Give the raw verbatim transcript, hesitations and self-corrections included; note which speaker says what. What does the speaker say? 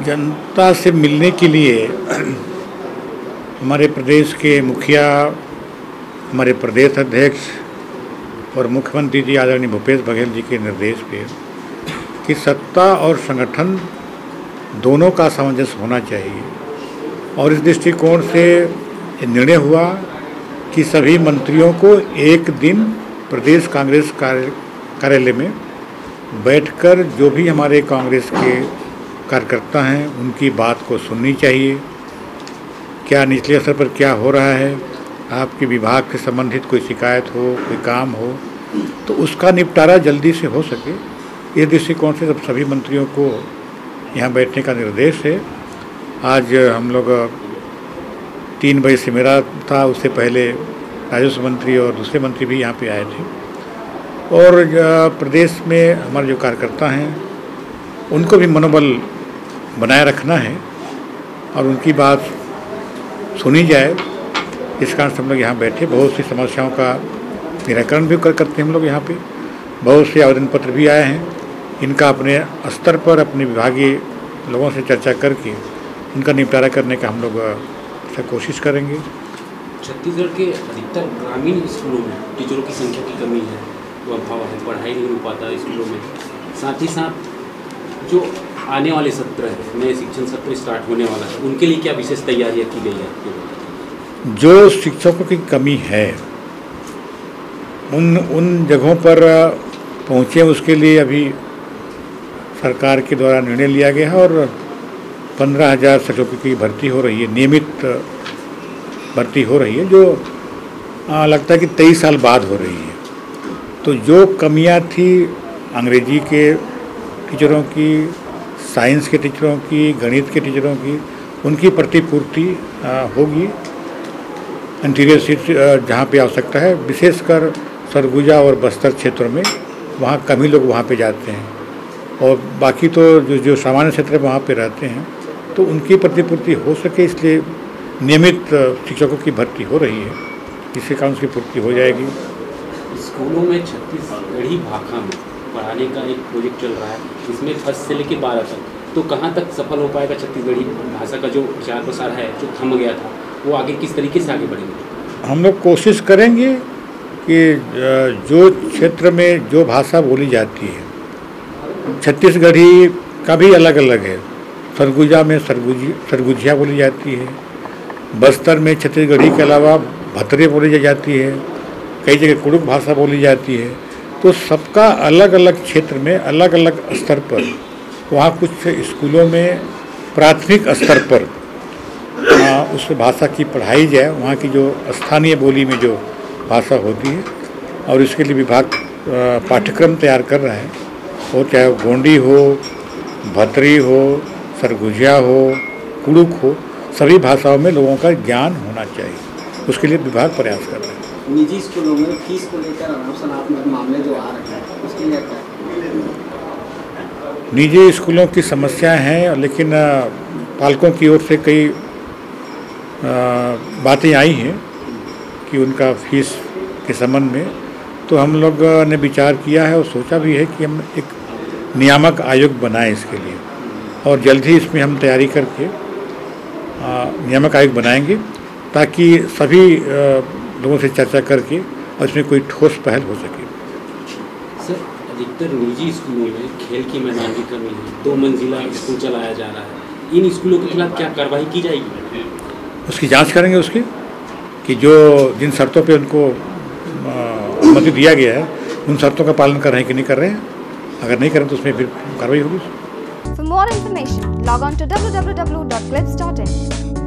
Speaker 1: जनता से मिलने के लिए हमारे प्रदेश के मुखिया, हमारे प्रदेश अध्यक्ष और मुख्यमंत्री जी आदरणीय भूपेश बघेल जी के निर्देश पे कि सत्ता और संगठन दोनों का सामंजस्य होना चाहिए और इस दृष्टिकोण से निर्णय हुआ कि सभी मंत्रियों को एक दिन प्रदेश कांग्रेस कार्यालय में बैठकर जो भी हमारे कांग्रेस के कार्यकर्ता हैं उनकी बात को सुननी चाहिए। क्या निचले स्तर पर क्या हो रहा है, आपके विभाग से संबंधित कोई शिकायत हो, कोई काम हो तो उसका निपटारा जल्दी से हो सके, इस दृष्टिकोण से सब सभी मंत्रियों को यहाँ बैठने का निर्देश है। आज हम लोग तीन बजे से मेरा था, उससे पहले राजस्व मंत्री और दूसरे मंत्री भी यहाँ पे आए थे और प्रदेश में हमारे जो कार्यकर्ता हैं उनको भी मनोबल बनाए रखना है और उनकी बात सुनी जाए। इस कारण से हम लोग यहाँ बैठे, बहुत सी समस्याओं का निराकरण भी कर करते हैं हम लोग यहाँ पे। बहुत से आवेदन पत्र भी आए हैं, इनका अपने स्तर पर अपने विभागीय लोगों से चर्चा करके इनका निपटारा करने का हम लोग कोशिश करेंगे।
Speaker 2: छत्तीसगढ़ के अधिकतर ग्रामीण स्कूलों में टीचरों की संख्या की कमी है, वो अभाव है, पढ़ाई नहीं हो पाता स्कूलों में। साथ ही साथ जो आने वाले सत्र है, नए शिक्षण सत्र स्टार्ट होने वाला है, उनके लिए क्या विशेष तैयारियां की गई है?
Speaker 1: जो शिक्षकों की कमी है उन उन जगहों पर पहुँचे, उसके लिए अभी सरकार के द्वारा निर्णय लिया गया है और पंद्रह हज़ार शिक्षकों की भर्ती हो रही है, नियमित भर्ती हो रही है, जो आ, लगता है कि तेईस साल बाद हो रही है। तो जो कमियां थी अंग्रेजी के टीचरों की, साइंस के टीचरों की, गणित के टीचरों की, उनकी प्रतिपूर्ति होगी। इंटीरियर सीट जहाँ पे आवश्यकता है, विशेषकर सरगुजा और बस्तर क्षेत्रों में, वहाँ कम ही लोग वहाँ पे जाते हैं और बाकी तो जो जो सामान्य क्षेत्र है वहाँ पे रहते हैं, तो उनकी प्रतिपूर्ति हो सके इसलिए नियमित शिक्षकों की भर्ती हो रही है, इसके कारण उसकी पूर्ति हो जाएगी।
Speaker 2: स्कूलों में छत्तीसगढ़ी भाषा में पढ़ाने का एक प्रोजेक्ट चल रहा है, इसमें फर्स्ट से लेकर बारह तक, तो कहाँ तक सफल हो पाएगा? छत्तीसगढ़ी भाषा का जो प्रचार प्रसार है जो थम गया था, वो आगे किस तरीके से आगे बढ़ेंगे?
Speaker 1: हम लोग कोशिश करेंगे कि जो क्षेत्र में जो भाषा बोली जाती है, छत्तीसगढ़ी का भी अलग अलग है। सरगुजा में सरगुजी सरगुजिया बोली जाती है, बस्तर में छत्तीसगढ़ी के अलावा भतरे बोली जाती है, कई जगह कुड़ुक भाषा बोली जाती है। तो सबका अलग अलग क्षेत्र में अलग अलग स्तर पर, वहाँ कुछ स्कूलों में प्राथमिक स्तर पर आ, उस भाषा की पढ़ाई जाए, वहाँ की जो स्थानीय बोली में जो भाषा होती है, और इसके लिए विभाग पाठ्यक्रम तैयार कर रहा है। और चाहे गोंडी हो, भतरी हो, सरगुजिया हो, कुड़ुक हो, सभी भाषाओं में लोगों का ज्ञान होना चाहिए, उसके लिए विभाग प्रयास कर रहा है।
Speaker 3: निजी स्कूलों में फीस को लेकर अनाप मामले जो आ रहे हैं, उसके लिए क्या?
Speaker 1: निजी स्कूलों की समस्याएं हैं, लेकिन पालकों की ओर से कई बातें आई हैं कि उनका फीस के संबंध में, तो हम लोग ने विचार किया है और सोचा भी है कि हम एक नियामक आयोग बनाएं इसके लिए, और जल्द ही इसमें हम तैयारी करके नियामक आयोग बनाएंगे ताकि सभी लोगों से चर्चा करके और इसमें कोई ठोस पहल हो सके।
Speaker 2: सर, अधिकतर निजी स्कूलों में खेल की मैदान की कमी है, दो मंजिला स्कूल चलाया जा रहा है, इन स्कूलों के खिलाफ क्या कार्रवाई की जाएगी?
Speaker 1: उसकी जांच करेंगे, उसकी कि जो जिन शर्तों पे उनको अनुमति दिया गया है उन शर्तों का पालन कर रहे हैं कि नहीं कर रहे हैं। अगर नहीं करें तो उसमें फिर कार्रवाई होगी।
Speaker 4: For more information, log on to w w w dot clips dot in.